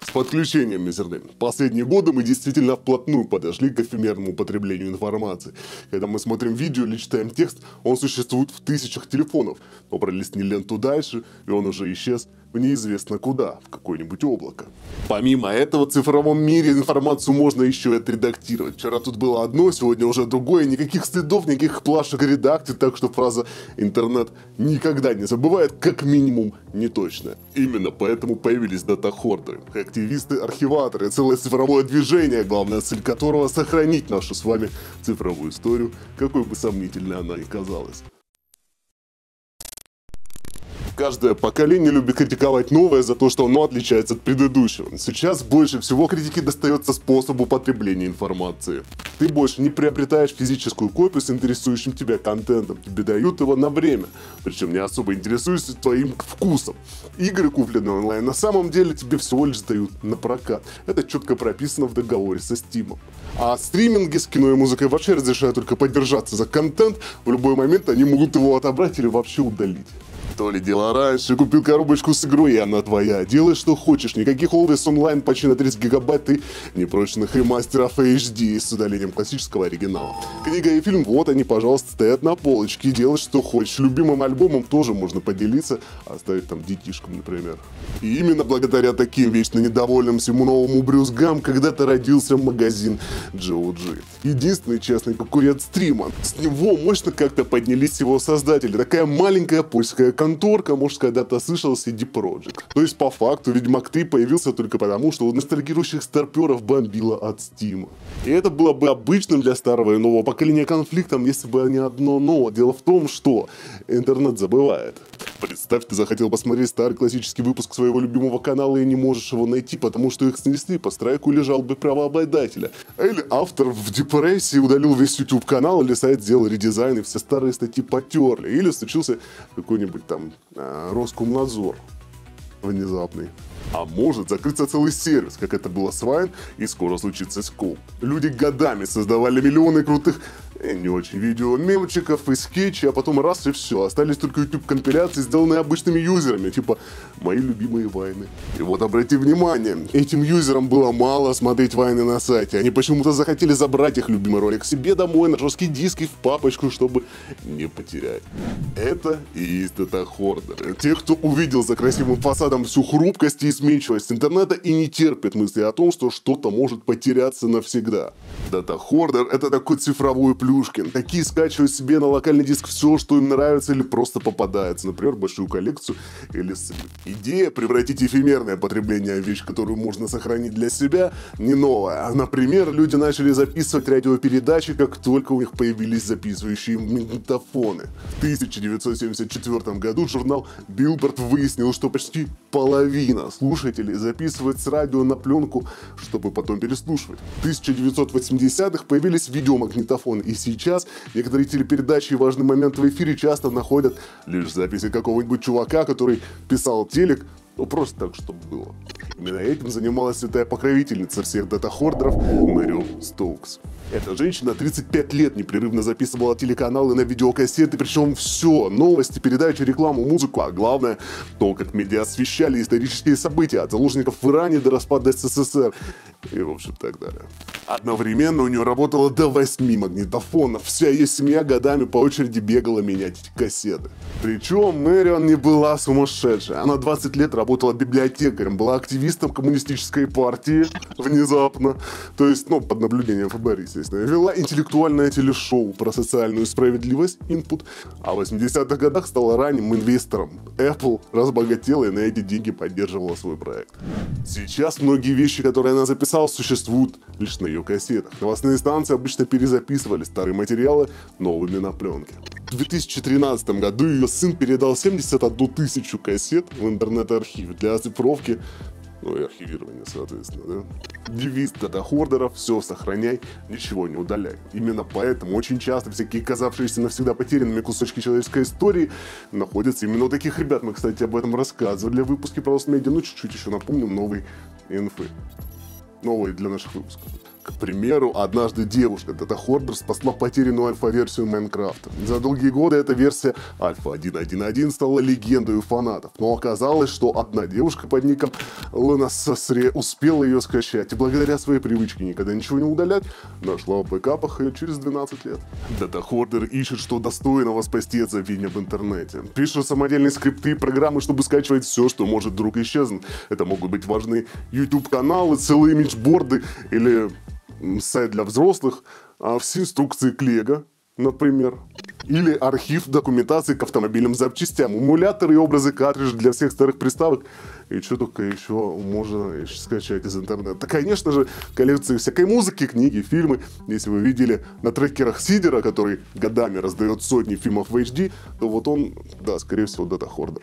С подключением мизерным. Последние годы мы действительно вплотную подошли к эфемерному потреблению информации. Когда мы смотрим видео или читаем текст, он существует в тысячах телефонов. Но пролистни ленту дальше, и он уже исчез в неизвестно куда, в какое-нибудь облако. Помимо этого, в цифровом мире информацию можно еще и отредактировать. Вчера тут было одно, сегодня уже другое, никаких следов, никаких плашек редакции, так что фраза «интернет» никогда не забывает, как минимум, не точно. Именно поэтому появились дата-хордеры, активисты-архиваторы, целое цифровое движение, главная цель которого — сохранить нашу с вами цифровую историю, какой бы сомнительной она ни казалась. Каждое поколение любит критиковать новое за то, что оно отличается от предыдущего. Сейчас больше всего критики достается способу потребления информации. Ты больше не приобретаешь физическую копию с интересующим тебя контентом. Тебе дают его на время. Причем не особо интересуясь твоим вкусом. Игры, купленные онлайн, на самом деле тебе всего лишь дают на прокат. Это четко прописано в договоре со Steam. А стриминги с кино и музыкой вообще разрешают только поддержаться за контент. В любой момент они могут его отобрать или вообще удалить. То ли дело раньше, купил коробочку с игрой, и она твоя. Делай что хочешь, никаких Always Online почти на 30 гигабайт и непрочных ремастеров HD с удалением классического оригинала. Книга и фильм, вот они, пожалуйста, стоят на полочке, делай что хочешь. Любимым альбомом тоже можно поделиться, оставить там детишкам, например. И именно благодаря таким вечно недовольным всему новому брюзгам когда-то родился магазин GOG. Единственный честный конкурент стрима. С него мощно как-то поднялись его создатели. Такая маленькая польская конторка, может, когда-то слышал CD Projekt. То есть, по факту, Ведьмак 3 появился только потому, что у ностальгирующих старперов бомбило от Steam. И это было бы обычным для старого и нового поколения конфликтом, если бы не одно но. Дело в том, что интернет забывает. Представь, ты захотел посмотреть старый классический выпуск своего любимого канала и не можешь его найти, потому что их снесли по страйку или жалобе правообладателя. Или автор в депрессии удалил весь YouTube канал, или сайт сделал редизайн и все старые статьи потерли. Или случился какой-нибудь там Роскомнадзор внезапный. А может закрыться целый сервис, как это было с Vine, и скоро случится с Cool. Люди годами создавали миллионы крутых не очень видео, мемчиков и скетчей, а потом раз и все. Остались только YouTube-компиляции, сделанные обычными юзерами, типа «Мои любимые вайны». И вот обрати внимание, этим юзерам было мало смотреть вайны на сайте. Они почему-то захотели забрать их любимый ролик себе домой, на жесткий диск и в папочку, чтобы не потерять. Это и есть дата-хордеры. Те, кто увидел за красивым фасадом всю хрупкость и изменчивость интернета и не терпит мысли о том, что что-то может потеряться навсегда. Дата-хордер — это такой цифровой плюшкин. Такие скачивают себе на локальный диск все, что им нравится или просто попадается. Например, большую коллекцию или слив. Идея превратить эфемерное потребление в вещь, которую можно сохранить для себя, не новая. Например, люди начали записывать радиопередачи, как только у них появились записывающие магнитофоны. В 1974 году журнал Billboard выяснил, что почти половина слушателей записывает с радио на пленку, чтобы потом переслушивать. В 1980-х появились видеомагнитофоны, и сейчас некоторые телепередачи и важные моменты в эфире часто находят лишь записи какого-нибудь чувака, который писал телек, ну просто так, чтобы было. Именно этим занималась святая покровительница всех дата-хордеров Мэрил Стоукс. Эта женщина 35 лет непрерывно записывала телеканалы на видеокассеты, причем все, новости, передачи, рекламу, музыку, а главное, то, как медиа освещали исторические события от заложников в Иране до распада СССР и, в общем, так далее. Одновременно у нее работало до 8 магнитофонов, вся ее семья годами по очереди бегала менять эти кассеты. Причем Мэрион не была сумасшедшей, она 20 лет работала библиотекарем, была активистом коммунистической партии внезапно, то есть, под наблюдением ФБР, естественно. Вела интеллектуальное телешоу про социальную справедливость, Input, а в 80-х годах стала ранним инвестором. Apple разбогатела и на эти деньги поддерживала свой проект. Сейчас многие вещи, которые она записала, существуют лишь на ее кассетах. Новостные станции обычно перезаписывали старые материалы новыми на пленке. В 2013 году ее сын передал 71 тысячу кассет в интернет-архив для оцифровки, и архивирование, соответственно, да. Девиз дата-хордеров — все сохраняй, ничего не удаляй. Именно поэтому очень часто всякие казавшиеся навсегда потерянными кусочки человеческой истории находятся именно у таких ребят. Мы, кстати, об этом рассказывали в выпуске про Lost Media, чуть-чуть еще напомним новой инфы. Новые для наших выпусков. К примеру, однажды девушка Data Hoarder спасла потерянную альфа-версию Майнкрафта. За долгие годы эта версия Альфа 1.1.1 стала легендой у фанатов, но оказалось, что одна девушка под ником Ланасасре успела ее скачать и благодаря своей привычке никогда ничего не удалять, нашла в бэкапах ее через 12 лет. Data Hoarder ищет, что достойного спасти от забвения в интернете. Пишет самодельные скрипты и программы, чтобы скачивать все, что может вдруг исчезнуть. Это могут быть важные YouTube-каналы, целые имиджборды или сайт для взрослых, все инструкции к Лего, например. Или архив документации к автомобильным запчастям, эмуляторы и образы картриджей для всех старых приставок. И что только еще можно скачать из интернета. Конечно же, коллекции всякой музыки, книги, фильмы. Если вы видели на трекерах Сидера, который годами раздает сотни фильмов в HD, то вот он, да, скорее всего, Data Hoarder.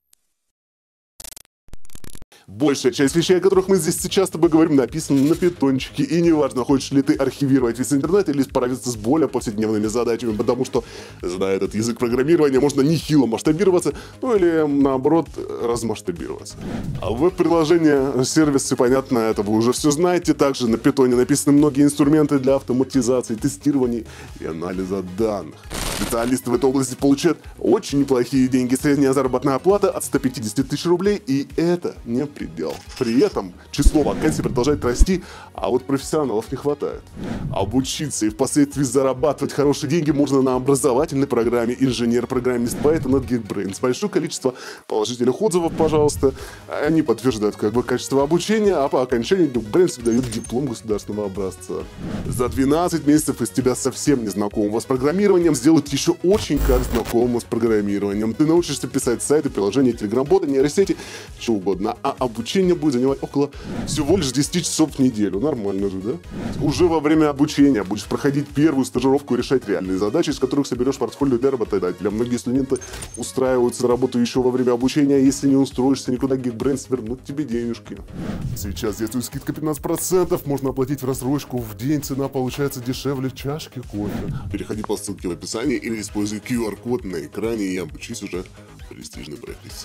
Большая часть вещей, о которых мы здесь сейчас с тобой говорим, написана на питончике. И неважно, хочешь ли ты архивировать весь интернет или справиться с более повседневными задачами, потому что, зная этот язык программирования, можно нехило масштабироваться, ну или, наоборот, размасштабироваться. А веб-приложения, сервисы, понятно, это вы уже все знаете. Также на питоне написаны многие инструменты для автоматизации, тестирования и анализа данных. Специалисты в этой области получают очень неплохие деньги. Средняя заработная плата от 150 тысяч рублей, и это не предел. При этом число вакансий продолжает расти, а вот профессионалов не хватает. Обучиться и впоследствии зарабатывать хорошие деньги можно на образовательной программе инженер-программист Python от Geekbrains. Большое количество положительных отзывов, пожалуйста. Они подтверждают качество обучения, а по окончанию Geekbrains дают диплом государственного образца. За 12 месяцев из тебя совсем незнакомого с программированием сделают еще очень как знакомым с программированием. Ты научишься писать сайты, приложения, телеграм-боты, нейросети, что угодно. А обучение будет занимать около всего лишь 10 часов в неделю. Нормально же, да? Уже во время обучения будешь проходить первую стажировку и решать реальные задачи, из которых соберешь портфолио для работодателя. Многие студенты устраиваются на работу еще во время обучения, а если не устроишься никуда, Geekbrains вернут тебе денежки. Сейчас действует скидка 15%, можно оплатить в рассрочку в день, цена получается дешевле чашки кофе. Переходи по ссылке в описании или используй QR-код на экране и обучись уже престижной профессии.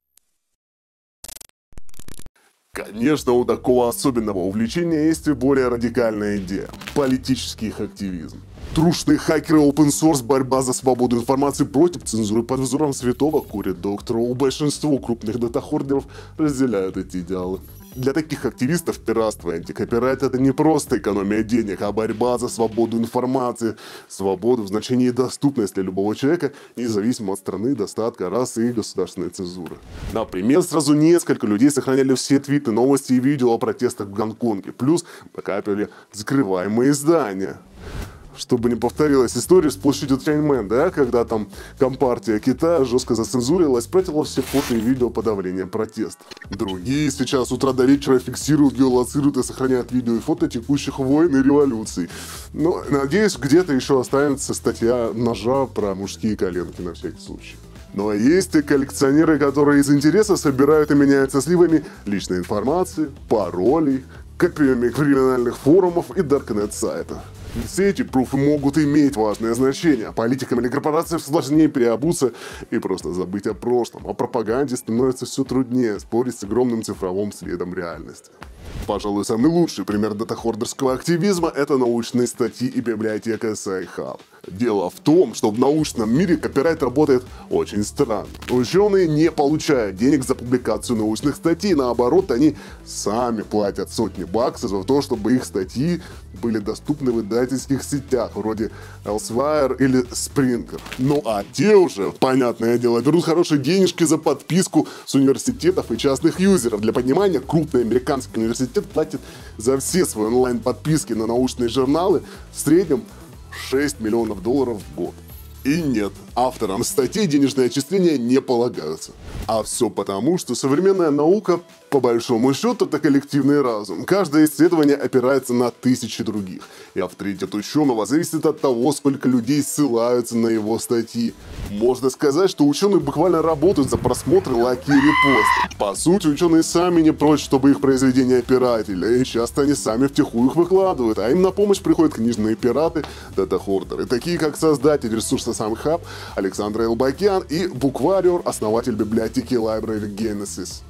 Конечно, у такого особенного увлечения есть и более радикальная идея – политический их активизм. Трушные хакеры, open source, борьба за свободу информации против цензуры под взором святого курят доктора. У большинства крупных дата-хордеров разделяют эти идеалы. Для таких активистов пиратство и антикопирайт — это не просто экономия денег, а борьба за свободу информации. Свободу в значении доступность для любого человека, независимо от страны, достатка, расы и государственной цензуры. Например, сразу несколько людей сохраняли все твиты, новости и видео о протестах в Гонконге, плюс накапливали закрываемые издания. Чтобы не повторилась история с площадью Тяньаньмэнь, да, когда там Компартия Китая жестко зацензурилась, спрятала все фото и видео подавления протестов. Другие сейчас с утра до вечера фиксируют, геолоцируют и сохраняют видео и фото текущих войн и революций. Но, надеюсь, где-то еще останется статья ножа про мужские коленки на всякий случай. Но есть и коллекционеры, которые из интереса собирают и меняются сливами личной информации, паролей, копиями криминальных форумов и даркнет-сайтов. Все эти пруфы могут иметь важное значение. Политикам или корпорациям сложнее переобуться и просто забыть о прошлом. О пропаганде становится все труднее спорить с огромным цифровым следом реальности. Пожалуй, самый лучший пример дата-хордерского активизма – это научные статьи и библиотека Sci-Hub. Дело в том, что в научном мире копирайт работает очень странно. Ученые не получают денег за публикацию научных статей, наоборот, они сами платят сотни баксов за то, чтобы их статьи были доступны в издательских сетях, вроде Elsewhere или Springer. Ну а те уже, понятное дело, берут хорошие денежки за подписку с университетов и частных юзеров. Для понимания, крупный американский университет платит за все свои онлайн-подписки на научные журналы в среднем $6 миллионов в год. И нет, авторам статей денежные отчисления не полагаются. А все потому, что современная наука, по большому счету, это коллективный разум. Каждое исследование опирается на тысячи других. И авторитет ученого зависит от того, сколько людей ссылаются на его статьи. Можно сказать, что ученые буквально работают за просмотры, лайки и репосты. По сути, ученые сами не прочь, чтобы их произведения пиратели. И часто они сами втихую их выкладывают. А им на помощь приходят книжные пираты, дата-хордеры, такие как создатель ресурса Sci-Hub Александр Элбакян и Bookwarrior, основатель библиотеки Library Genesis.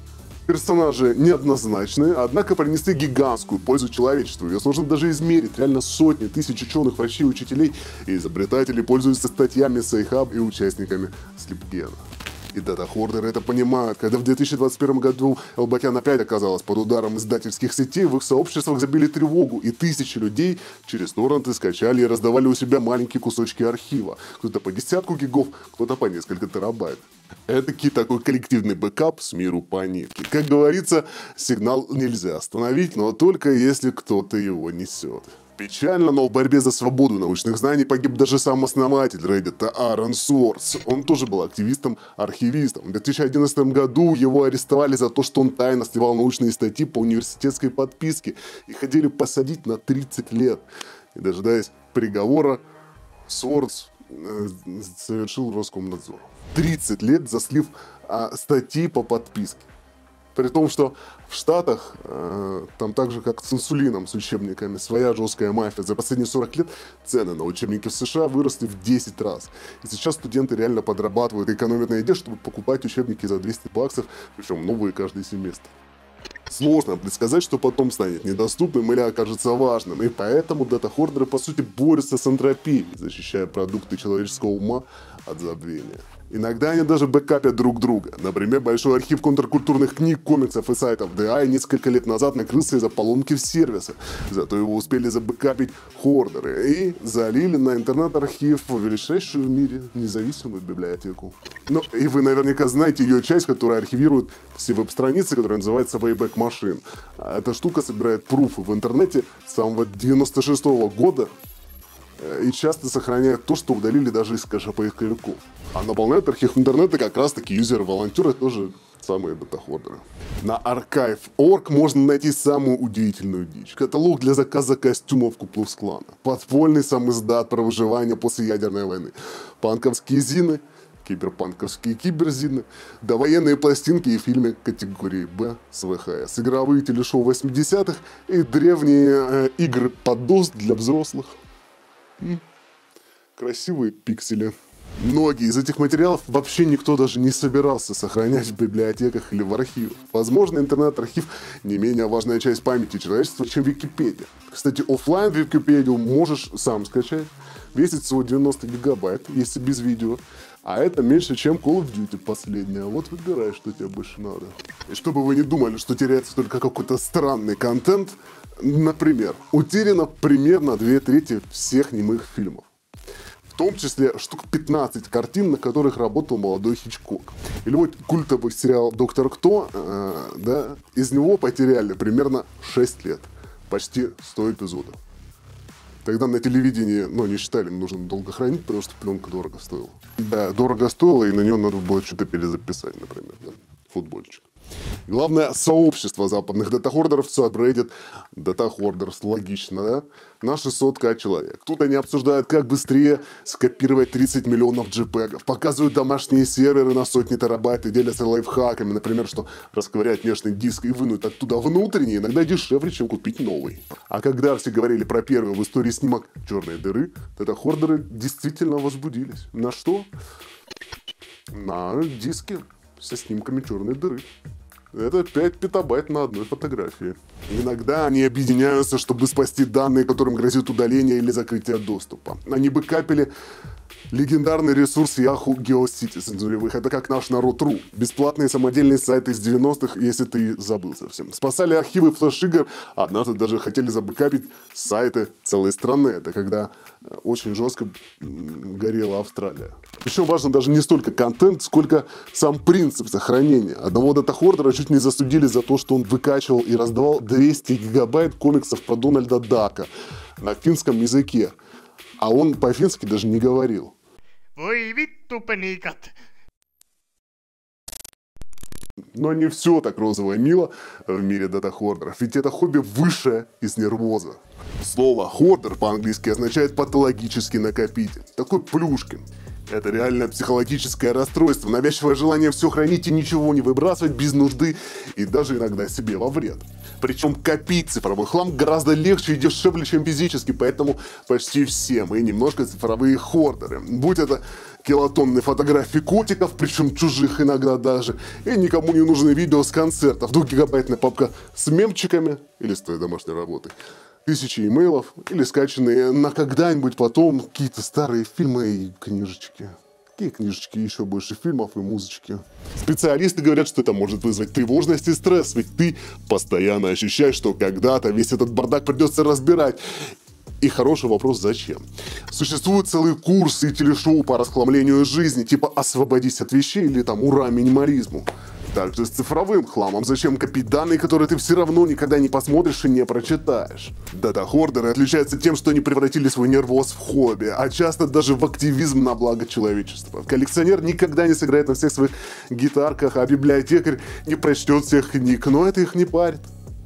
Персонажи неоднозначные, однако принесли гигантскую пользу человечеству. Ее сложно даже измерить. Реально сотни тысяч ученых, врачей, учителей и изобретателей пользуются статьями Sci-Hub и участниками Слепгена. И дата-хордеры это понимают. Когда в 2021 году Элбакян опять оказалась под ударом издательских сетей, в их сообществах забили тревогу, и тысячи людей через торренты скачали и раздавали у себя маленькие кусочки архива. Кто-то по десятку гигов, кто-то по несколько терабайт. Этакий такой коллективный бэкап с миру по нитке. Как говорится, сигнал нельзя остановить, но только если кто-то его несет. Печально, но в борьбе за свободу научных знаний погиб даже сам основатель Reddit Аарон Свордс. Он тоже был активистом-архивистом. В 2011 году его арестовали за то, что он тайно сливал научные статьи по университетской подписке и хотели посадить на 30 лет. И дожидаясь приговора, Свордс совершил Роскомнадзор. 30 лет за слив статьи по подписке. При том, что в Штатах, там так же, как с инсулином, с учебниками, своя жесткая мафия. За последние 40 лет цены на учебники в США выросли в 10 раз. И сейчас студенты реально подрабатывают и экономят на еде, чтобы покупать учебники за 200 баксов, причем новые каждый семестр. Сложно предсказать, что потом станет недоступным или окажется важным. И поэтому дата-хордеры, по сути, борются с энтропией, защищая продукты человеческого ума от забвения. Иногда они даже бэкапят друг друга. Например, большой архив контркультурных книг, комиксов и сайтов DI несколько лет назад накрылся из-за поломки в сервисе. Зато его успели забэкапить хордеры и залили на интернет-архив величайшую в мире независимую библиотеку. Ну, и вы наверняка знаете ее часть, которая архивирует все веб-страницы, которая называется Wayback Machine. Эта штука собирает пруфы в интернете с самого 96-го года и часто сохраняет то, что удалили даже из кэша поисковиков. А наполняют архив интернета как раз таки юзеры-волонтеры, тоже самые дата-хордеры. На archive.org можно найти самую удивительную дичь. Каталог для заказа костюмов Ку-клукс-клана. Подпольный самиздат про выживание после ядерной войны. Панковские зины, киберпанковские киберзины, довоенные пластинки и фильмы категории Б с ВХС. Игровые телешоу 80-х и древние игры под DOS для взрослых. Красивые пиксели. Многие из этих материалов вообще никто даже не собирался сохранять в библиотеках или в архивах. Возможно, интернет-архив не менее важная часть памяти человечества, чем Википедия. Кстати, офлайн Википедию можешь сам скачать. Весит всего 90 гигабайт, если без видео. А это меньше, чем Call of Duty последняя. Вот выбирай, что тебе больше надо. И чтобы вы не думали, что теряется только какой-то странный контент, например, утеряно примерно 2/3 всех немых фильмов. В том числе штук 15 картин, на которых работал молодой Хичкок. Или вот культовый сериал «Доктор Кто», да, из него потеряли примерно 6 лет. Почти 100 эпизодов. Тогда на телевидении, не считали, нужно долго хранить, потому что пленка дорого стоила. Да, дорого стоила, и на нее надо было что-то перезаписать, например, да, футбольчик. Главное, сообщество западных дата-хордеров все Reddit дата-хордерс. Логично, да? На 600к человек. Тут они обсуждают, как быстрее скопировать 30 миллионов JPEG. Показывают домашние серверы на сотни терабайт и делятся лайфхаками. Например, что расковырять внешний диск и вынуть оттуда внутренний иногда дешевле, чем купить новый. А когда все говорили про первый в истории снимок черной дыры, дата-хордеры действительно возбудились. На что? На диске со снимками черной дыры. Это 5 петабайт на одной фотографии. Иногда они объединяются, чтобы спасти данные, которым грозит удаление или закрытие доступа. Они бы капили легендарный ресурс Yahoo GeoCities нулевых. Это как наш народ.ру. Бесплатные самодельные сайты из 90-х, если ты забыл совсем. Спасали архивы флеш-игр. Однажды даже хотели забэкапить сайты целой страны. Это когда очень жестко горела Австралия. Причем важно даже не столько контент, сколько сам принцип сохранения. Одного дата-хордера чуть не засудили за то, что он выкачивал и раздавал 200 гигабайт комиксов про Дональда Дака на финском языке. А он по-фински даже не говорил. Voi vittu penikat. Но не все так розово и мило в мире дата-хордеров, ведь это хобби высшее из нервоза. Слово «хордер» по-английски означает «патологический накопитель». Такой Плюшкин. Это реально психологическое расстройство, навязчивое желание все хранить и ничего не выбрасывать без нужды и даже иногда себе во вред. Причем копить цифровой хлам гораздо легче и дешевле, чем физически, поэтому почти все мы немножко цифровые хордеры. Будь это килотонны фотографий котиков, причем чужих иногда даже, и никому не нужные видео с концертов, 2-гигабайтная папка с мемчиками или с твоей домашней работой, тысячи имейлов или скачанные на когда-нибудь потом какие-то старые фильмы и книжечки. Какие книжечки, еще больше фильмов и музычки. Специалисты говорят, что это может вызвать тревожность и стресс, ведь ты постоянно ощущаешь, что когда-то весь этот бардак придется разбирать. И хороший вопрос, зачем? Существуют целые курсы и телешоу по расхламлению жизни, типа «Освободись от вещей» или там «Ура минимализму». Также с цифровым хламом. Зачем копить данные, которые ты все равно никогда не посмотришь и не прочитаешь? Дата-хордеры отличаются тем, что они превратили свой нервоз в хобби, а часто даже в активизм на благо человечества. Коллекционер никогда не сыграет на всех своих гитарках, а библиотекарь не прочтет всех книг, но это их не парит.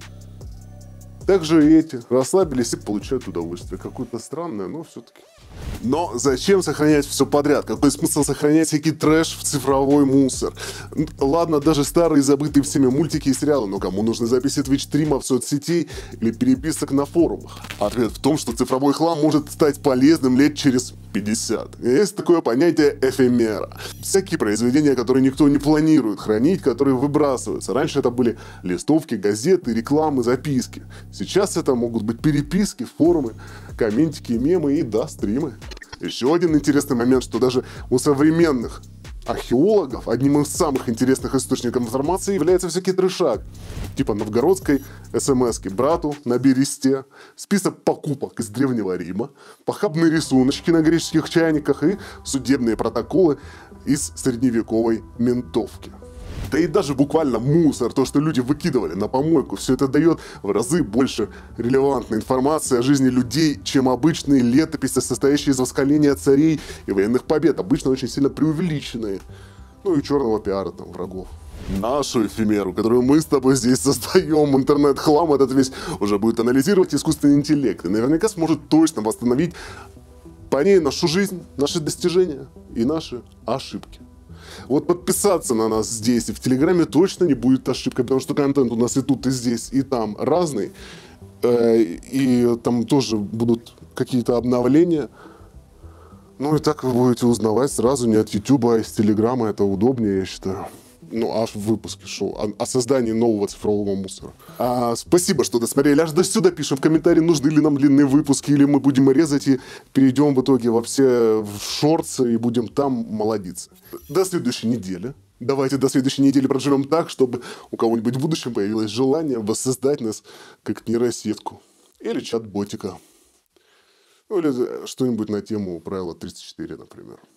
Также и эти расслабились и получают удовольствие. Какое-то странное, но все-таки. Но зачем сохранять все подряд? Какой смысл сохранять всякий трэш в цифровой мусор? Ладно, даже старые забытые всеми мультики и сериалы, но кому нужны записи твич-стримов, соцсетей или переписок на форумах? Ответ в том, что цифровой хлам может стать полезным лет через 50. Есть такое понятие эфемера. Всякие произведения, которые никто не планирует хранить, которые выбрасываются. Раньше это были листовки, газеты, рекламы, записки. Сейчас это могут быть переписки, форумы, комментики, мемы и, да, стримы. Еще один интересный момент, что даже у современных археологов одним из самых интересных источников информации является всякий трешак. Типа новгородской смс-ки брату на бересте, список покупок из Древнего Рима, похабные рисуночки на греческих чайниках и судебные протоколы из средневековой ментовки. Да и даже буквально мусор, то, что люди выкидывали на помойку, все это дает в разы больше релевантной информации о жизни людей, чем обычные летописи, состоящие из восхваления царей и военных побед, обычно очень сильно преувеличенные. Ну и черного пиара там врагов. Нашу эфемеру, которую мы с тобой здесь создаем, интернет-хлам этот весь, уже будет анализировать искусственный интеллект. И наверняка сможет точно восстановить по ней нашу жизнь, наши достижения и наши ошибки. Вот подписаться на нас здесь и в Телеграме точно не будет ошибкой, потому что контент у нас и тут, и здесь, и там разный. И там тоже будут какие-то обновления. Ну и так вы будете узнавать сразу не от Ютуба, а из Телеграма. Это удобнее, я считаю. Ну, аж в выпуске шоу о создании нового цифрового мусора. Спасибо, что досмотрели. Аж до сюда пишем в комментарии, нужны ли нам длинные выпуски, или мы будем резать и перейдем в итоге во все шорцы и будем там молодиться. До следующей недели. Давайте до следующей недели проживем так, чтобы у кого-нибудь в будущем появилось желание воссоздать нас как нейросетку. Или чат-ботика. Ну, или что-нибудь на тему правила 34, например.